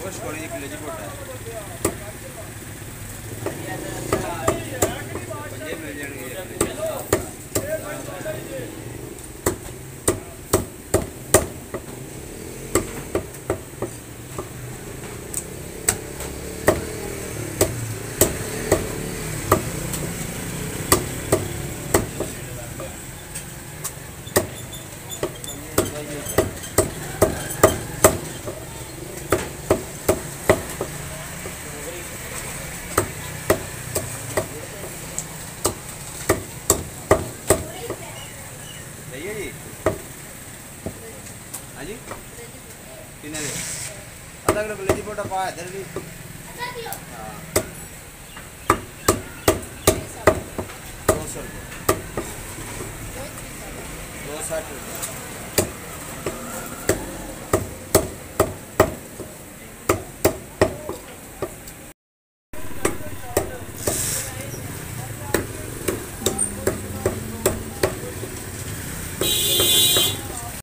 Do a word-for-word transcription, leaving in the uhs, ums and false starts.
कुछ कोई एक लेजी पोटा है ये मिल जाएंगे सही है जी। हाँ जी कितने दे आधा किलो लेजी पोटा पाया इधर भी हाँ दो सौ रुपये दो साठ रुपये